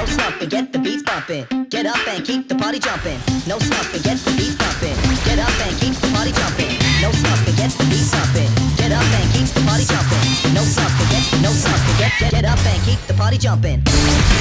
No slumping, get the beats bumping. Get up and keep the party jumping. No slumping, get the beats bumping. Get up and keep the party jumping. No slumping, get the beats bumping. Get up and keep the party jumping. No slumping, get up and keep the party jumping.